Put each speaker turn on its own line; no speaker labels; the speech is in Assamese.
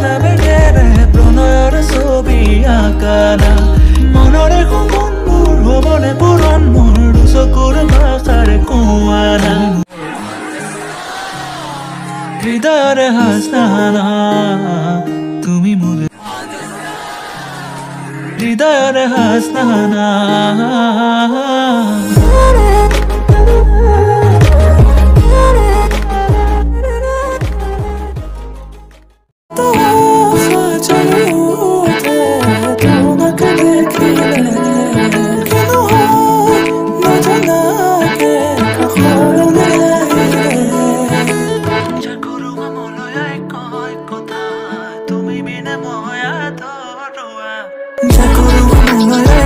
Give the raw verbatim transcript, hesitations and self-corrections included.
নামে গেলে প্ৰণয়ৰ ছবি আঁকানা মনৰে সপোনবোৰ হ'বনে পূৰণ মোৰ দুচকুৰ ভাষাৰে কোৱানা হৃদয়ৰে হাসনা তুমি মোৰ হৃদয়ৰে হাসনা তুমি বিনে মই আধৰুৱা